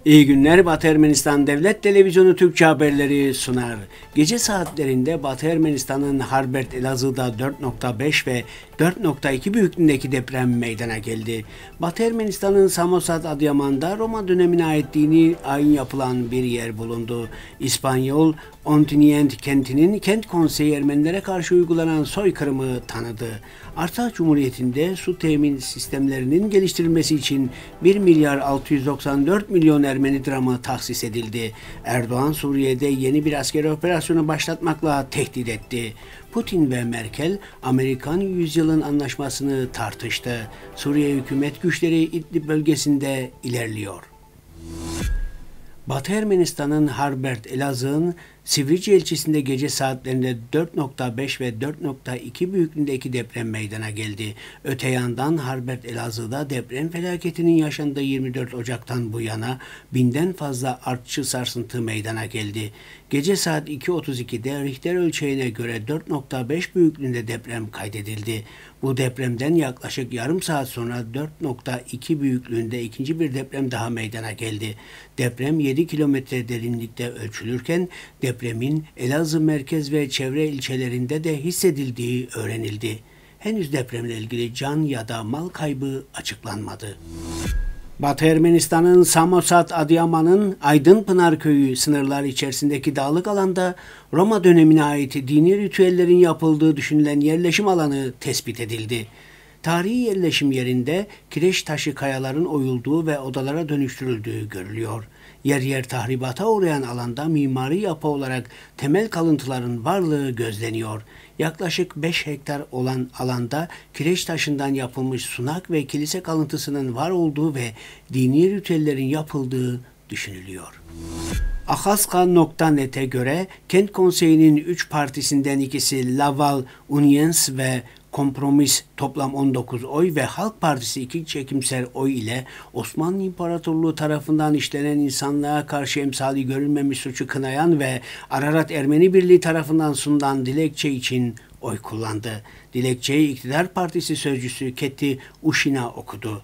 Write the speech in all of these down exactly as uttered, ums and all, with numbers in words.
İyi günler. Batı Ermenistan Devlet Televizyonu Türkçe haberleri sunar. Gece saatlerinde Batı Ermenistan'ın Harbert Elazığ'da dört nokta beş ve dört nokta iki büyüklüğündeki deprem meydana geldi. Batı Ermenistan'ın Samosat Adıyaman'da Roma dönemine ait dini ayin yapılan bir yer bulundu. İspanyol Ontiniyent kentinin kent konseyi Ermenilere karşı uygulanan soykırımı tanıdı. Artsakh Cumhuriyeti'nde su temin sistemlerinin geliştirilmesi için bir milyar altı yüz doksan dört milyon Ermeni dramı tahsis edildi. Erdoğan Suriye'de yeni bir askeri operasyonu başlatmakla tehdit etti. Putin ve Merkel Amerikan Yüzyılın Anlaşması'nı tartıştı. Suriye hükümet güçleri İdlib bölgesinde ilerliyor. Batı Ermenistan'ın Harbert Elazığ'ın Sivrice ilçesinde gece saatlerinde dört nokta beş ve dört nokta iki büyüklüğündeki deprem meydana geldi. Öte yandan Harbert Elazığ'da deprem felaketinin yaşandığı yirmi dört Ocak'tan bu yana binden fazla artçı sarsıntı meydana geldi. Gece saat iki otuz ikide Richter ölçeğine göre dört nokta beş büyüklüğünde deprem kaydedildi. Bu depremden yaklaşık yarım saat sonra dört nokta iki büyüklüğünde ikinci bir deprem daha meydana geldi. Deprem yedi kilometre derinlikte ölçülürken depremin Elazığ merkez ve çevre ilçelerinde de hissedildiği öğrenildi. Henüz depremle ilgili can ya da mal kaybı açıklanmadı. Batı Ermenistan'ın Samosat Adıyaman'ın Aydınpınar köyü sınırları içerisindeki dağlık alanda Roma dönemine ait dini ritüellerin yapıldığı düşünülen yerleşim alanı tespit edildi. Tarihi yerleşim yerinde kireç taşı kayaların oyulduğu ve odalara dönüştürüldüğü görülüyor. Yer yer tahribata uğrayan alanda mimari yapı olarak temel kalıntıların varlığı gözleniyor. Yaklaşık beş hektar olan alanda kireç taşından yapılmış sunak ve kilise kalıntısının var olduğu ve dini ritüellerin yapıldığı düşünülüyor. Ahaska nokta net'e göre kent konseyinin üç partisinden ikisi Laval, Uniens ve Kompromis toplam on dokuz oy ve Halk Partisi iki çekimser oy ile Osmanlı İmparatorluğu tarafından işlenen insanlığa karşı emsali görülmemiş suçu kınayan ve Ararat Ermeni Birliği tarafından sunulan dilekçe için oy kullandı. Dilekçeyi İktidar Partisi sözcüsü Keti Uşina okudu.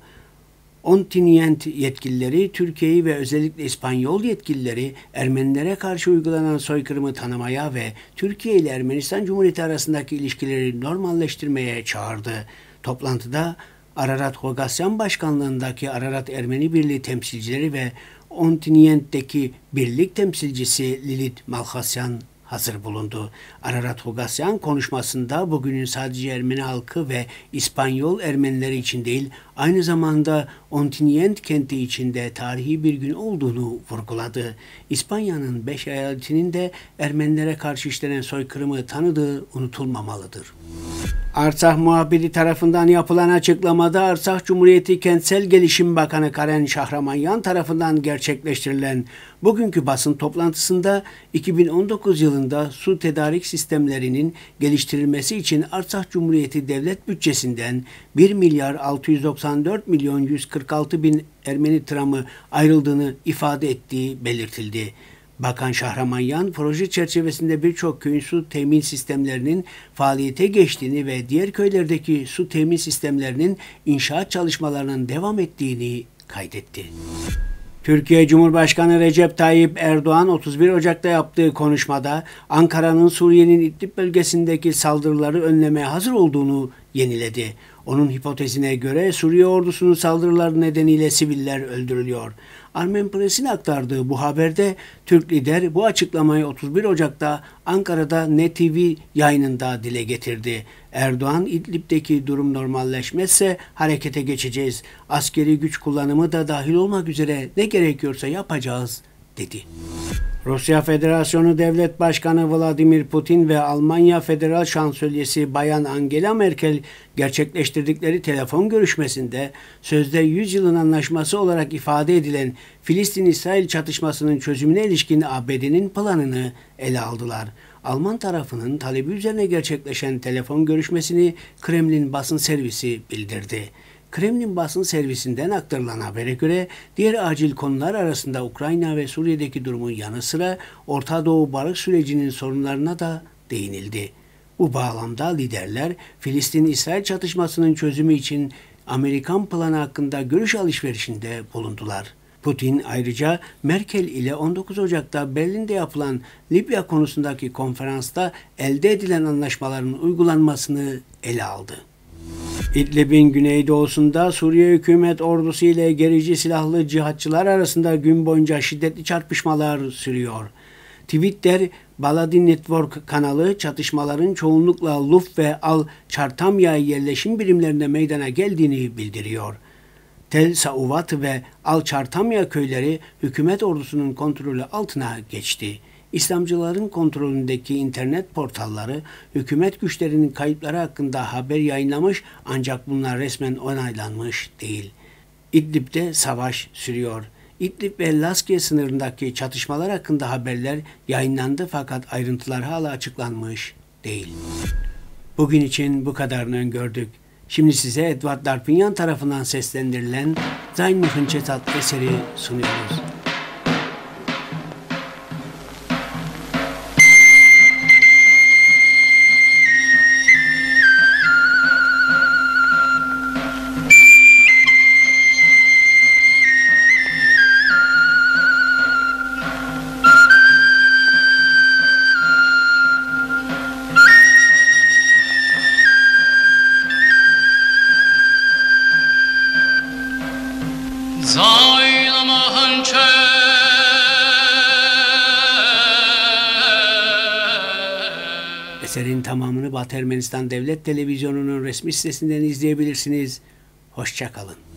Ontiniyent yetkilileri, Türkiye'yi ve özellikle İspanyol yetkilileri Ermenilere karşı uygulanan soykırımı tanımaya ve Türkiye ile Ermenistan Cumhuriyeti arasındaki ilişkileri normalleştirmeye çağırdı. Toplantıda Ararat Hogasyan Başkanlığındaki Ararat Ermeni Birliği temsilcileri ve Ontiniyent'teki birlik temsilcisi Lilit Malkhasyan hazır bulundu. Ararat Hogasyan konuşmasında bugünün sadece Ermeni halkı ve İspanyol Ermenileri için değil, aynı zamanda Ontiniyent kenti içinde tarihi bir gün olduğunu vurguladı. İspanya'nın beş eyaletinin de Ermenilere karşı işlenen soykırımı tanıdığı unutulmamalıdır. Artsakh muhabiri tarafından yapılan açıklamada Artsakh Cumhuriyeti Kentsel Gelişim Bakanı Karen Şahramanyan tarafından gerçekleştirilen bugünkü basın toplantısında iki bin on dokuz yılında su tedarik sistemlerinin geliştirilmesi için Artsakh Cumhuriyeti devlet bütçesinden bir milyar altı yüz doksan dört milyon yüz kırk altı bin Ermeni tramı ayrıldığını ifade ettiği belirtildi. Bakan Şahramanyan, proje çerçevesinde birçok köyün su temin sistemlerinin faaliyete geçtiğini ve diğer köylerdeki su temin sistemlerinin inşaat çalışmalarının devam ettiğini kaydetti. Türkiye Cumhurbaşkanı Recep Tayyip Erdoğan otuz bir Ocak'ta yaptığı konuşmada Ankara'nın Suriye'nin İdlib bölgesindeki saldırıları önlemeye hazır olduğunu yeniledi. Onun hipotezine göre Suriye ordusunun saldırıları nedeniyle siviller öldürülüyor. Armen Press'in aktardığı bu haberde Türk lider bu açıklamayı otuz bir Ocak'ta Ankara'da N T V yayınında dile getirdi. Erdoğan, İdlib'deki durum normalleşmezse harekete geçeceğiz. Askeri güç kullanımı da dahil olmak üzere ne gerekiyorsa yapacağız, dedi. Rusya Federasyonu Devlet Başkanı Vladimir Putin ve Almanya Federal Şansölyesi Bayan Angela Merkel gerçekleştirdikleri telefon görüşmesinde sözde yüzyılın anlaşması olarak ifade edilen Filistin-İsrail çatışmasının çözümüne ilişkin A B D'nin planını ele aldılar. Alman tarafının talebi üzerine gerçekleşen telefon görüşmesini Kremlin basın servisi bildirdi. Kremlin basın servisinden aktarılan habere göre diğer acil konular arasında Ukrayna ve Suriye'deki durumun yanı sıra Orta Doğu barış sürecinin sorunlarına da değinildi. Bu bağlamda liderler Filistin-İsrail çatışmasının çözümü için Amerikan planı hakkında görüş alışverişinde bulundular. Putin ayrıca Merkel ile on dokuz Ocak'ta Berlin'de yapılan Libya konusundaki konferansta elde edilen anlaşmaların uygulanmasını ele aldı. İdlib'in güneydoğusunda Suriye hükümet ordusu ile gerici silahlı cihatçılar arasında gün boyunca şiddetli çarpışmalar sürüyor. Twitter, Baladi Network kanalı çatışmaların çoğunlukla Luf ve Al-Çartamya yerleşim birimlerinde meydana geldiğini bildiriyor. Tel Sauvat ve Al-Çartamya köyleri hükümet ordusunun kontrolü altına geçti. İslamcıların kontrolündeki internet portalları hükümet güçlerinin kayıpları hakkında haber yayınlamış ancak bunlar resmen onaylanmış değil. İdlib'de savaş sürüyor. İdlib ve Laskiye sınırındaki çatışmalar hakkında haberler yayınlandı fakat ayrıntılar hala açıklanmış değil. Bugün için bu kadarını öngördük. Şimdi size Edward Darpignan tarafından seslendirilen Sein Mühlencetat eseri sunuyoruz. Eserin tamamını Batı Ermenistan Devlet Televizyonu'nun resmi sitesinden izleyebilirsiniz. Hoşça kalın.